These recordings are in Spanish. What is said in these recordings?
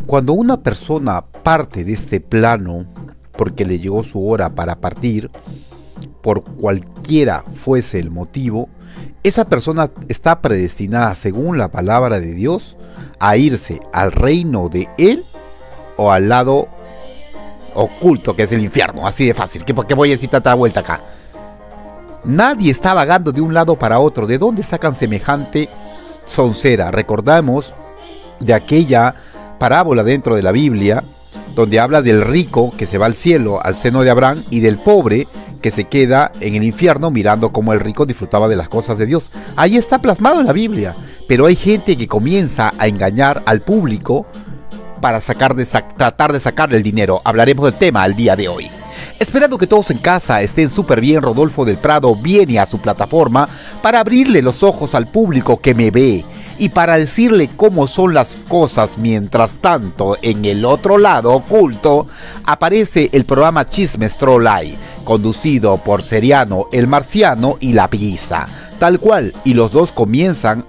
Cuando una persona parte de este plano porque le llegó su hora para partir, por cualquiera fuese el motivo, esa persona está predestinada, según la palabra de Dios, a irse al reino de Él o al lado oculto, que es el infierno. Así de fácil. ¿Por qué voy a decir tanta vuelta acá? Nadie está vagando de un lado para otro. ¿De dónde sacan semejante soncera? Recordamos de aquella parábola dentro de la Biblia, donde habla del rico que se va al cielo, al seno de Abraham, y del pobre que se queda en el infierno mirando cómo el rico disfrutaba de las cosas de Dios. Ahí está plasmado en la Biblia. Pero hay gente que comienza a engañar al público para tratar de sacarle el dinero. Hablaremos del tema el día de hoy. Esperando que todos en casa estén súper bien, Rodolfo del Prado viene a su plataforma para abrirle los ojos al público que me ve y para decirle cómo son las cosas. Mientras tanto, en el otro lado oculto aparece el programa Chismes Trolley, conducido por Seriano, el Marciano y La Pizza, tal cual, y los dos comienzan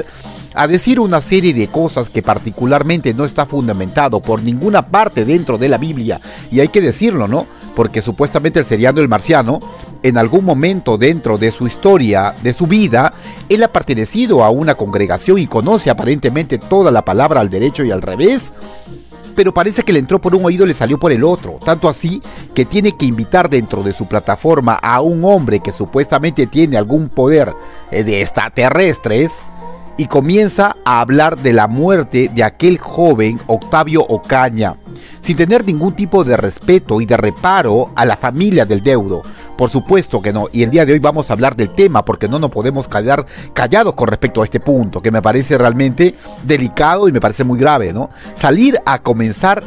a decir una serie de cosas que particularmente no está fundamentado por ninguna parte dentro de la Biblia, y hay que decirlo, ¿no? Porque supuestamente el Seriano, el Marciano, en algún momento dentro de su historia, de su vida, él ha pertenecido a una congregación y conoce aparentemente toda la palabra al derecho y al revés, pero parece que le entró por un oído y le salió por el otro, tanto así que tiene que invitar dentro de su plataforma a un hombre que supuestamente tiene algún poder de extraterrestres, y comienza a hablar de la muerte de aquel joven Octavio Ocaña, sin tener ningún tipo de respeto y de reparo a la familia del deudo. Por supuesto que no, y el día de hoy vamos a hablar del tema porque no nos podemos quedar callados con respecto a este punto, que me parece realmente delicado y me parece muy grave, ¿no? Salir a comenzar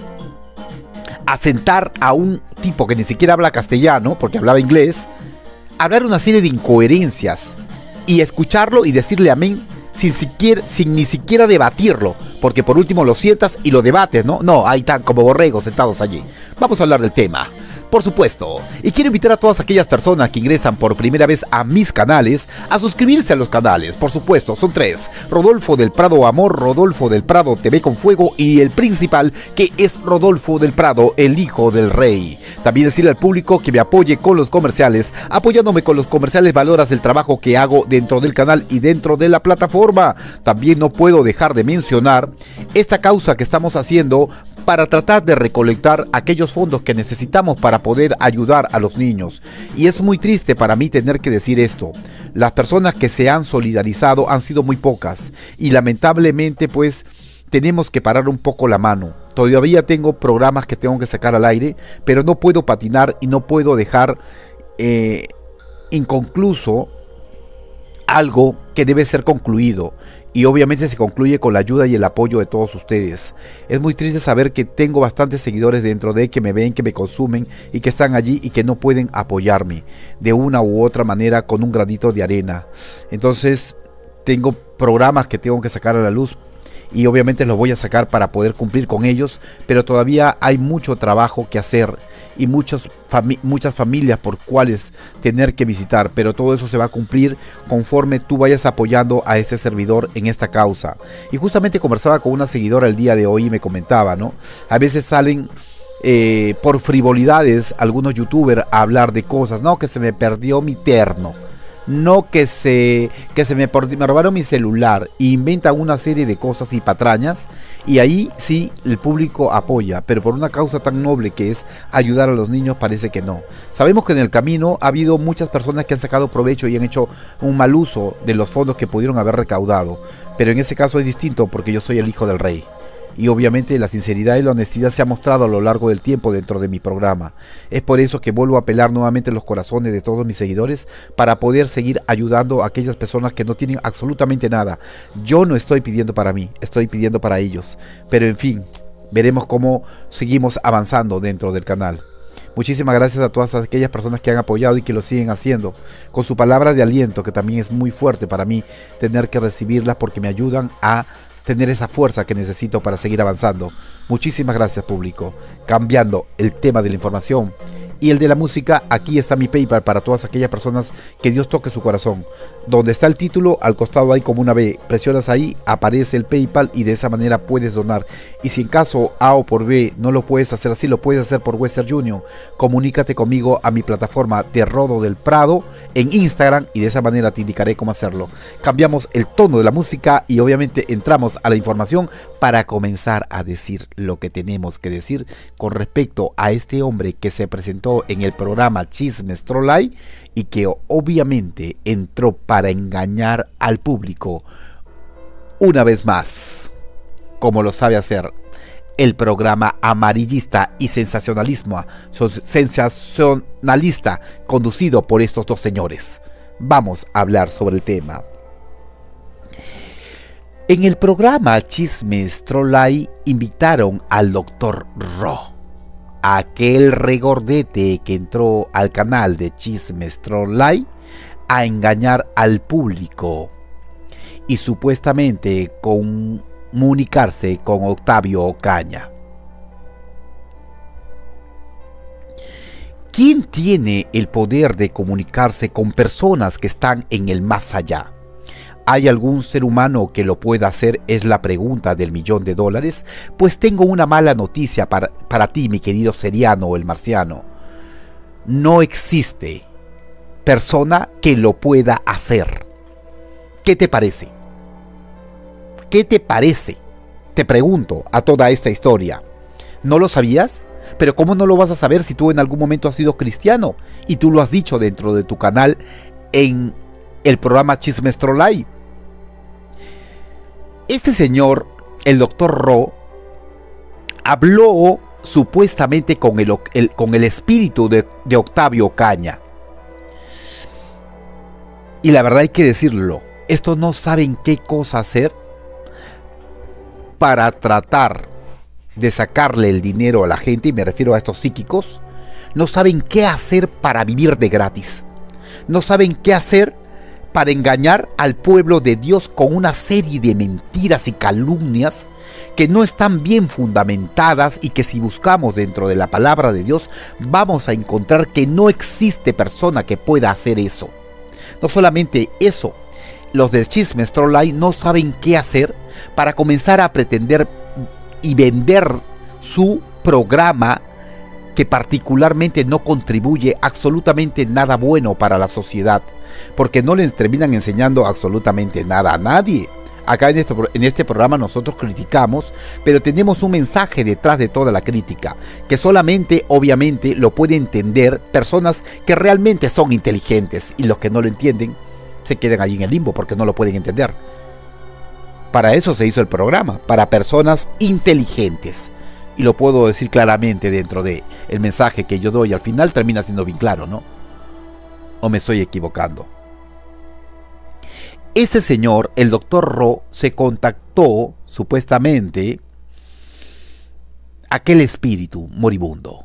a sentar a un tipo que ni siquiera habla castellano, porque hablaba inglés, hablar una serie de incoherencias y escucharlo y decirle amén sin ni siquiera debatirlo, porque por último lo sientas y lo debates, ¿no? No, ahí están como borregos sentados allí. Vamos a hablar del tema, por supuesto, y quiero invitar a todas aquellas personas que ingresan por primera vez a mis canales a suscribirse a los canales. Por supuesto, son tres: Rodolfo del Prado Amor, Rodolfo del Prado TV con Fuego y el principal, que es Rodolfo del Prado, el hijo del rey. También decirle al público que me apoye con los comerciales. Apoyándome con los comerciales valoras el trabajo que hago dentro del canal y dentro de la plataforma. También no puedo dejar de mencionar esta causa que estamos haciendo para tratar de recolectar aquellos fondos que necesitamos para poder ayudar a los niños. Y es muy triste para mí tener que decir esto. Las personas que se han solidarizado han sido muy pocas y lamentablemente pues tenemos que parar un poco la mano. Todavía tengo programas que tengo que sacar al aire, pero no puedo patinar y no puedo dejar inconcluso algo que debe ser concluido. Y obviamente se concluye con la ayuda y el apoyo de todos ustedes. Es muy triste saber que tengo bastantes seguidores dentro de que me ven, que me consumen y que están allí y que no pueden apoyarme de una u otra manera con un granito de arena. Entonces tengo programas que tengo que sacar a la luz y obviamente los voy a sacar para poder cumplir con ellos, pero todavía hay mucho trabajo que hacer y muchas familias por cuales tener que visitar, pero todo eso se va a cumplir conforme tú vayas apoyando a este servidor en esta causa. Y justamente conversaba con una seguidora el día de hoy y me comentaba, ¿no? A veces salen por frivolidades algunos youtubers a hablar de cosas, no, que se me perdió mi terno, no que me robaron mi celular, e inventan una serie de cosas y patrañas, y ahí sí el público apoya, pero por una causa tan noble que es ayudar a los niños parece que no. Sabemos que en el camino ha habido muchas personas que han sacado provecho y han hecho un mal uso de los fondos que pudieron haber recaudado, pero en ese caso es distinto porque yo soy el hijo del rey. Y obviamente la sinceridad y la honestidad se ha mostrado a lo largo del tiempo dentro de mi programa. Es por eso que vuelvo a apelar nuevamente los corazones de todos mis seguidores para poder seguir ayudando a aquellas personas que no tienen absolutamente nada. Yo no estoy pidiendo para mí, estoy pidiendo para ellos. Pero en fin, veremos cómo seguimos avanzando dentro del canal. Muchísimas gracias a todas aquellas personas que han apoyado y que lo siguen haciendo, con su palabra de aliento, que también es muy fuerte para mí tener que recibirlas porque me ayudan a tener esa fuerza que necesito para seguir avanzando. Muchísimas gracias, público. Cambiando el tema de la información, Y el de la música, aquí está mi PayPal para todas aquellas personas que Dios toque su corazón. Donde está el título, al costado hay como una B. Presionas ahí, aparece el PayPal y de esa manera puedes donar. Y si en caso A o por B no lo puedes hacer así, lo puedes hacer por Western Union. Comunícate conmigo a mi plataforma de Rodo del Prado en Instagram y de esa manera te indicaré cómo hacerlo. Cambiamos el tono de la música y obviamente entramos a la información para comenzar a decir lo que tenemos que decir con respecto a este hombre que se presentó en el programa Chismes Trolley y que obviamente entró para engañar al público una vez más, como lo sabe hacer el programa amarillista y sensacionalista conducido por estos dos señores. Vamos a hablar sobre el tema. En el programa Chismes Trolley invitaron al Dr. Ro, aquel regordete que entró al canal de Chismes Trolley a engañar al público y supuestamente comunicarse con Octavio Ocaña. ¿Quién tiene el poder de comunicarse con personas que están en el más allá? ¿Hay algún ser humano que lo pueda hacer? Es la pregunta del $1.000.000. Pues tengo una mala noticia para ti, mi querido Seriano el Marciano. No existe persona que lo pueda hacer. ¿Qué te parece? ¿Qué te parece? Te pregunto a toda esta historia. ¿No lo sabías? Pero ¿cómo no lo vas a saber si tú en algún momento has sido cristiano? Y tú lo has dicho dentro de tu canal en el programa Chismes Trolley. Este señor, el Dr. Ro, habló supuestamente con el espíritu de Octavio Ocaña. Y la verdad hay que decirlo, estos no saben qué cosa hacer para tratar de sacarle el dinero a la gente, y me refiero a estos psíquicos. No saben qué hacer para vivir de gratis. No saben qué hacer para engañar al pueblo de Dios con una serie de mentiras y calumnias que no están bien fundamentadas y que si buscamos dentro de la palabra de Dios vamos a encontrar que no existe persona que pueda hacer eso. No solamente eso, los de Chismes Trolley no saben qué hacer para comenzar a pretender y vender su programa, que particularmente no contribuye absolutamente nada bueno para la sociedad, porque no les terminan enseñando absolutamente nada a nadie. Acá en este programa nosotros criticamos, pero tenemos un mensaje detrás de toda la crítica, que solamente obviamente lo pueden entender personas que realmente son inteligentes, y los que no lo entienden se quedan allí en el limbo porque no lo pueden entender. Para eso se hizo el programa, para personas inteligentes. Y lo puedo decir claramente dentro de el mensaje que yo doy. Al final termina siendo bien claro, ¿no? ¿O me estoy equivocando? Ese señor, el Dr. Ro, se contactó supuestamente aquel espíritu moribundo.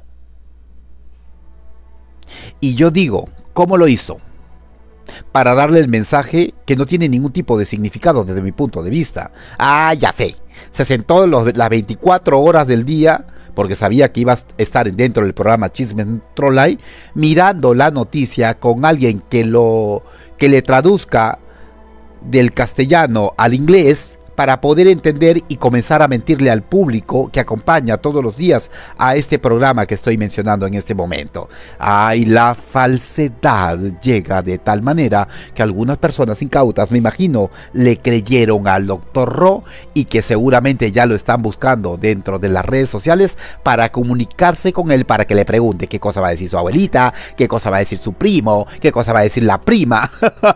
Y yo digo, ¿cómo lo hizo? Para darle el mensaje que no tiene ningún tipo de significado desde mi punto de vista. Ah, ya sé. Se sentó las 24 horas del día, porque sabía que iba a estar dentro del programa Chismes Trolley, mirando la noticia con alguien que le traduzca del castellano al inglés para poder entender y comenzar a mentirle al público que acompaña todos los días a este programa que estoy mencionando en este momento. Ay, la falsedad llega de tal manera que algunas personas incautas, me imagino, le creyeron al Dr. Ro y que seguramente ya lo están buscando dentro de las redes sociales para comunicarse con él, para que le pregunte qué cosa va a decir su abuelita, qué cosa va a decir su primo, qué cosa va a decir la prima.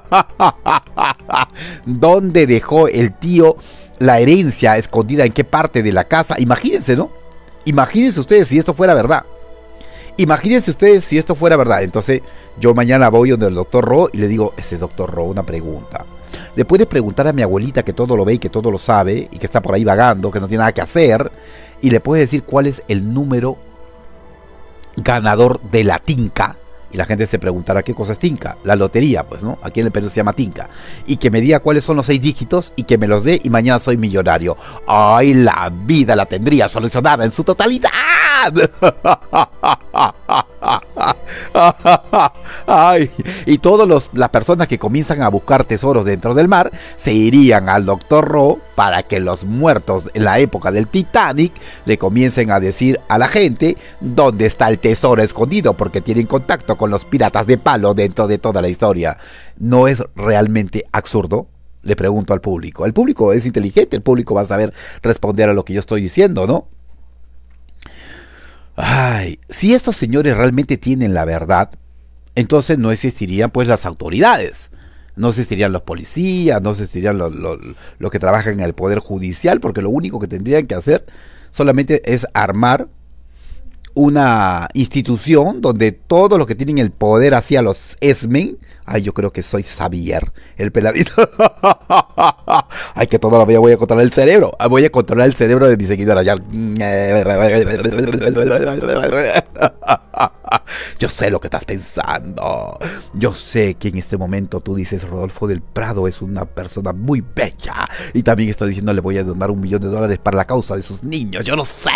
¿Dónde dejó el tío la herencia escondida? ¿En qué parte de la casa? Imagínense, ¿no? Imagínense ustedes si esto fuera verdad. Imagínense ustedes si esto fuera verdad. Entonces yo mañana voy donde el Dr. Ro y le digo, Dr. Ro, una pregunta. Le puedes preguntar a mi abuelita que todo lo ve y que todo lo sabe y que está por ahí vagando, que no tiene nada que hacer, y le puedes decir cuál es el número ganador de la tinca. Y la gente se preguntará qué cosa es tinca. La lotería, pues, ¿no? Aquí en el Perú se llama tinca. Y que me diga cuáles son los 6 dígitos y que me los dé y mañana soy millonario. ¡Ay, la vida la tendría solucionada en su totalidad! Ay, y todas las personas que comienzan a buscar tesoros dentro del mar se irían al Dr. Ro para que los muertos en la época del Titanic le comiencen a decir a la gente dónde está el tesoro escondido, porque tienen contacto con los piratas de palo dentro de toda la historia. ¿No es realmente absurdo? Le pregunto al público. El público es inteligente, el público va a saber responder a lo que yo estoy diciendo, ¿no? Ay, si estos señores realmente tienen la verdad, entonces no existirían pues las autoridades, no existirían los policías, no existirían los que trabajan en el poder judicial, porque lo único que tendrían que hacer solamente es armar una institución donde todos los que tienen el poder hacia los X-Men. Ay, yo creo que soy Xavier, el peladito. Ay, que toda la vida voy a controlar el cerebro. Voy a controlar el cerebro de mi seguidora. Ya. Yo sé lo que estás pensando. Yo sé que en este momento tú dices Rodolfo del Prado es una persona muy bella. Y también está diciendo le voy a donar $1 millón para la causa de sus niños. Yo no sé.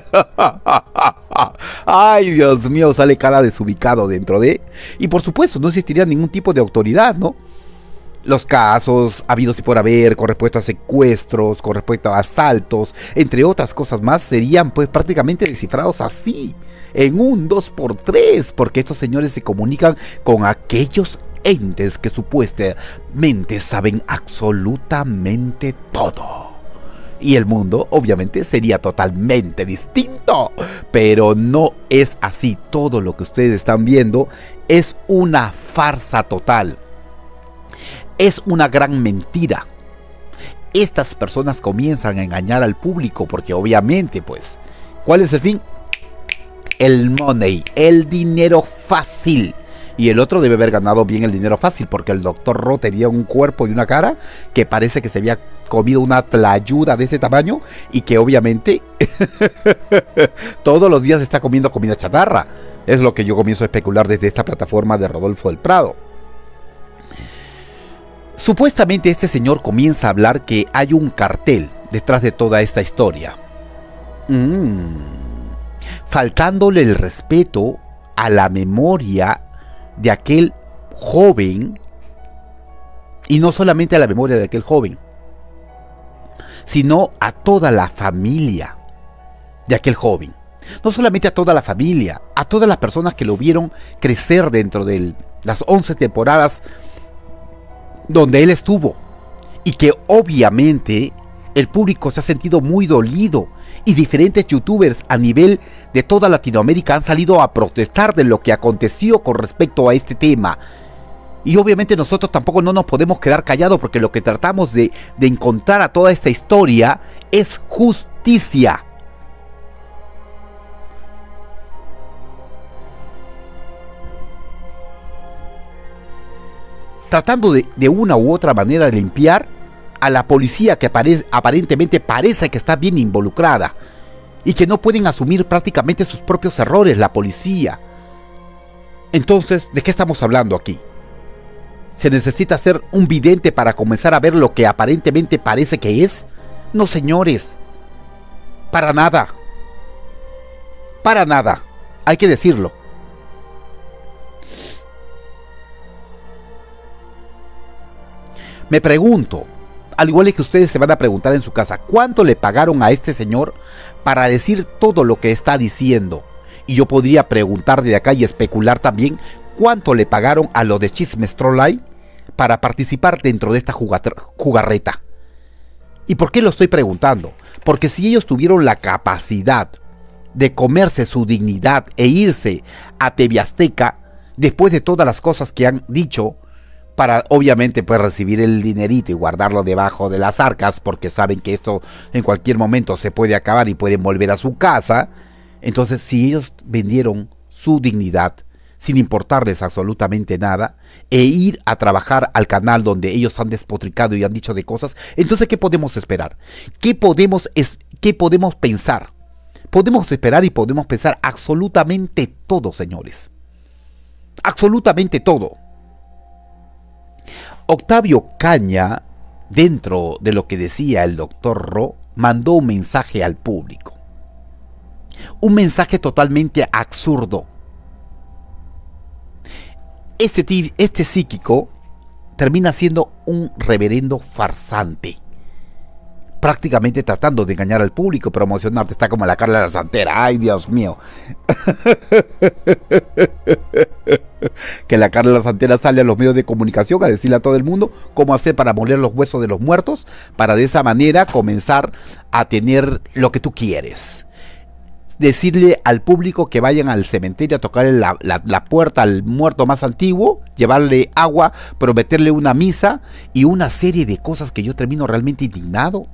Ay, Dios mío, sale cada desubicado dentro de... Y por supuesto, no existiría ningún tipo de autoridad, ¿no? Los casos habidos y por haber con respecto a secuestros, con respecto a asaltos, entre otras cosas más, serían pues prácticamente descifrados así, en un 2x3, porque estos señores se comunican con aquellos entes que supuestamente saben absolutamente todo. Y el mundo obviamente sería totalmente distinto, pero no es así. Todo lo que ustedes están viendo es una farsa total. Es una gran mentira. Estas personas comienzan a engañar al público porque obviamente pues, ¿cuál es el fin? El money, el dinero fácil. Y el otro debe haber ganado bien el dinero fácil, porque el Dr. Ro tenía un cuerpo y una cara que parece que se había comido una tlayuda de ese tamaño y que obviamente todos los días está comiendo comida chatarra. Es lo que yo comienzo a especular desde esta plataforma de Rodolfo del Prado. Supuestamente este señor comienza a hablar que hay un cartel detrás de toda esta historia. Faltándole el respeto a la memoria de aquel joven, y no solamente a la memoria de aquel joven, sino a toda la familia de aquel joven. No solamente a toda la familia, a todas las personas que lo vieron crecer dentro de las 11 temporadas donde él estuvo, y que obviamente el público se ha sentido muy dolido, y diferentes youtubers a nivel de toda Latinoamérica han salido a protestar de lo que aconteció con respecto a este tema. Y obviamente nosotros tampoco no nos podemos quedar callados, porque lo que tratamos de encontrar a toda esta historia es justicia. Tratando de una u otra manera de limpiar a la policía que aparentemente parece que está bien involucrada y que no pueden asumir prácticamente sus propios errores la policía. Entonces, ¿de qué estamos hablando aquí? ¿Se necesita ser un vidente para comenzar a ver lo que aparentemente parece que es? No, señores. Para nada. Para nada. Hay que decirlo. Me pregunto, al igual que ustedes se van a preguntar en su casa, ¿cuánto le pagaron a este señor para decir todo lo que está diciendo? Y yo podría preguntar de acá y especular también, ¿cuánto le pagaron a los de Chismes Trolley para participar dentro de esta jugarreta? ¿Y por qué lo estoy preguntando? Porque si ellos tuvieron la capacidad de comerse su dignidad e irse a TV Azteca después de todas las cosas que han dicho, para obviamente pues recibir el dinerito y guardarlo debajo de las arcas, porque saben que esto en cualquier momento se puede acabar y pueden volver a su casa. Entonces, si ellos vendieron su dignidad sin importarles absolutamente nada e ir a trabajar al canal donde ellos han despotricado y han dicho de cosas, entonces ¿qué podemos esperar? ¿Qué podemos pensar? Podemos esperar y podemos pensar absolutamente todo, señores. Absolutamente todo. Octavio Caña, dentro de lo que decía el Dr. Ro, mandó un mensaje al público. Un mensaje totalmente absurdo. Este psíquico termina siendo un reverendo farsante, prácticamente tratando de engañar al público, promocionarte. Está como la Carla de la Santera. Ay, Dios mío. Que la Carla de la Santera sale a los medios de comunicación a decirle a todo el mundo cómo hacer para moler los huesos de los muertos, para de esa manera comenzar a tener lo que tú quieres. Decirle al público que vayan al cementerio a tocarle la puerta al muerto más antiguo, llevarle agua, prometerle una misa y una serie de cosas que yo termino realmente indignado.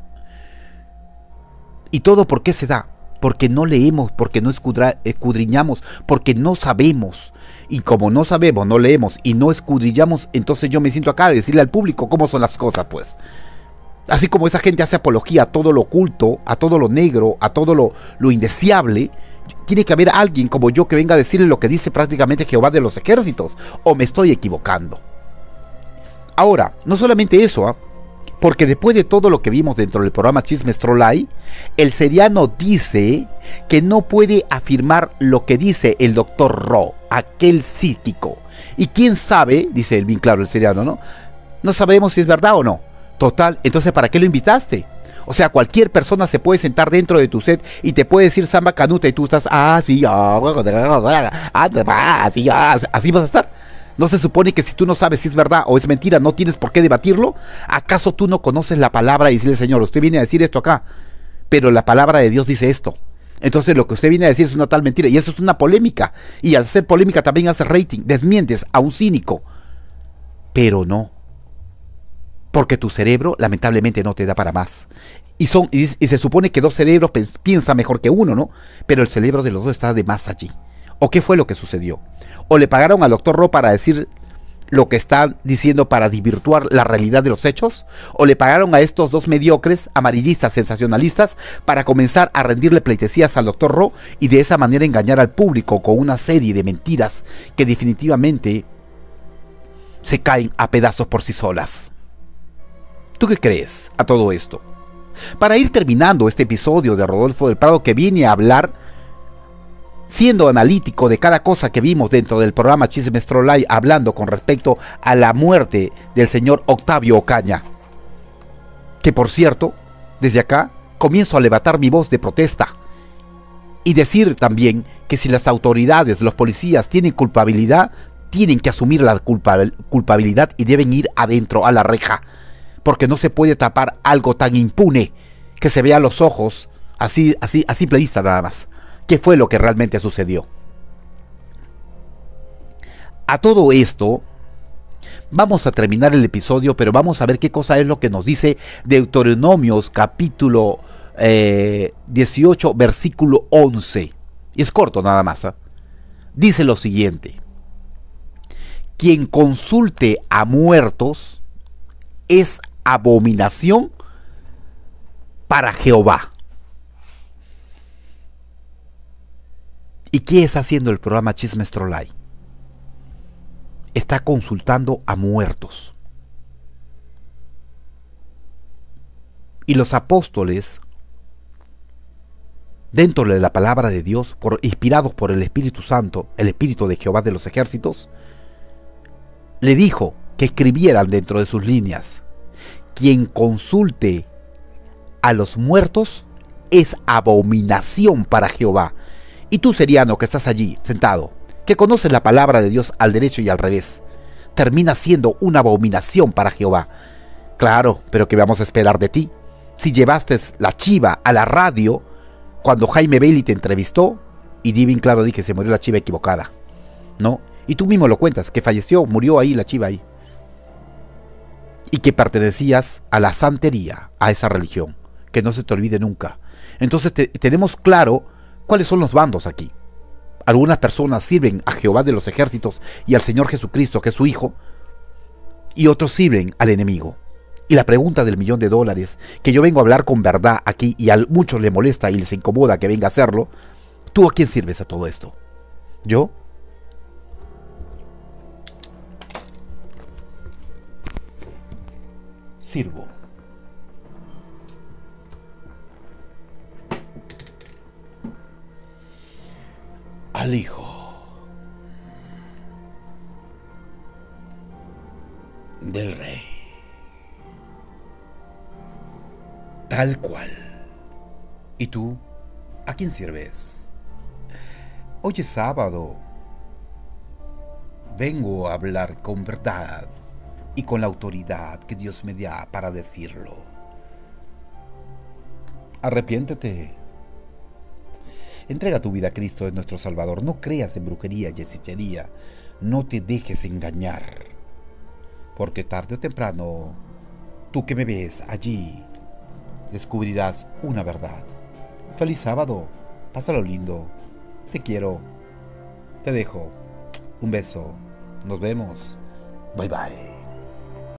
¿Y todo por qué se da? Porque no leemos, porque no escudriñamos, porque no sabemos. Y como no sabemos, no leemos y no escudriñamos, entonces yo me siento acá a decirle al público cómo son las cosas, pues. Así como esa gente hace apología a todo lo oculto, a todo lo negro, a todo lo indeseable, tiene que haber alguien como yo que venga a decirle lo que dice prácticamente Jehová de los ejércitos. ¿O me estoy equivocando? Ahora, no solamente eso, porque después de todo lo que vimos dentro del programa Chismes Trolley, el seriano dice que no puede afirmar lo que dice el doctor Ro, aquel psíquico. Y quién sabe, dice él bien claro el seriano, ¿no? No sabemos si es verdad o no. Total, entonces ¿para qué lo invitaste? O sea, cualquier persona se puede sentar dentro de tu set y te puede decir samba canuta y tú estás, así vas a estar. ¿No se supone que si tú no sabes si es verdad o es mentira, no tienes por qué debatirlo? ¿Acaso tú no conoces la palabra y decirle, Señor, usted viene a decir esto acá, pero la palabra de Dios dice esto? Entonces lo que usted viene a decir es una tal mentira, y eso es una polémica. Y al ser polémica también hace rating, desmientes a un cínico. Pero no. Porque tu cerebro lamentablemente no te da para más. Y se supone que dos cerebros piensan mejor que uno, ¿no? Pero el cerebro de los dos está de más allí. ¿O qué fue lo que sucedió? ¿O le pagaron al doctor Ro para decir lo que están diciendo para desvirtuar la realidad de los hechos? ¿O le pagaron a estos dos mediocres, amarillistas, sensacionalistas, para comenzar a rendirle pleitesías al doctor Ro y de esa manera engañar al público con una serie de mentiras que definitivamente se caen a pedazos por sí solas? ¿Tú qué crees a todo esto? Para ir terminando este episodio de Rodolfo del Prado, que viene a hablar, siendo analítico de cada cosa que vimos dentro del programa Chismes Trolley, hablando con respecto a la muerte del señor Octavio Ocaña. Que por cierto, desde acá comienzo a levantar mi voz de protesta y decir también que si las autoridades, los policías tienen culpabilidad, tienen que asumir la culpabilidad y deben ir adentro a la reja. Porque no se puede tapar algo tan impune que se vea a los ojos, así a simple vista nada más. ¿Qué fue lo que realmente sucedió? A todo esto, vamos a terminar el episodio, pero vamos a ver qué cosa es lo que nos dice Deuteronomios capítulo 18, versículo 11. Y es corto nada más, ¿eh? Dice lo siguiente: quien consulte a muertos es abominación para Jehová. ¿Y qué está haciendo el programa Chismes Trolley? Está consultando a muertos. Y los apóstoles, dentro de la palabra de Dios, inspirados por el Espíritu Santo, el Espíritu de Jehová de los ejércitos, le dijo que escribieran dentro de sus líneas: quien consulte a los muertos es abominación para Jehová. Y tú, seriano, que estás allí sentado, que conoces la palabra de Dios al derecho y al revés, termina siendo una abominación para Jehová. Claro, pero ¿qué vamos a esperar de ti? Si llevaste la chiva a la radio cuando Jaime Bailey te entrevistó, y di bien claro, di que se murió la chiva equivocada, ¿no? Y tú mismo lo cuentas, que falleció, murió ahí la chiva ahí. Y que pertenecías a la santería, a esa religión, que no se te olvide nunca. Entonces tenemos claro cuáles son los bandos aquí. Algunas personas sirven a Jehová de los ejércitos y al Señor Jesucristo, que es su Hijo, y otros sirven al enemigo. Y la pregunta del $1.000.000, que yo vengo a hablar con verdad aquí y a muchos les molesta y les incomoda que venga a hacerlo, ¿tú a quién sirves a todo esto? ¿Yo? Sirvo al Hijo. del rey. Tal cual. ¿Y tú? ¿A quién sirves? Hoy es sábado. Vengo a hablar con verdad y con la autoridad que Dios me da para decirlo. Arrepiéntete. Entrega tu vida a Cristo, es nuestro Salvador. No creas en brujería y hechicería. No te dejes engañar. Porque tarde o temprano, tú que me ves allí, descubrirás una verdad. Feliz sábado. Pásalo lindo. Te quiero. Te dejo. Un beso. Nos vemos. Bye bye.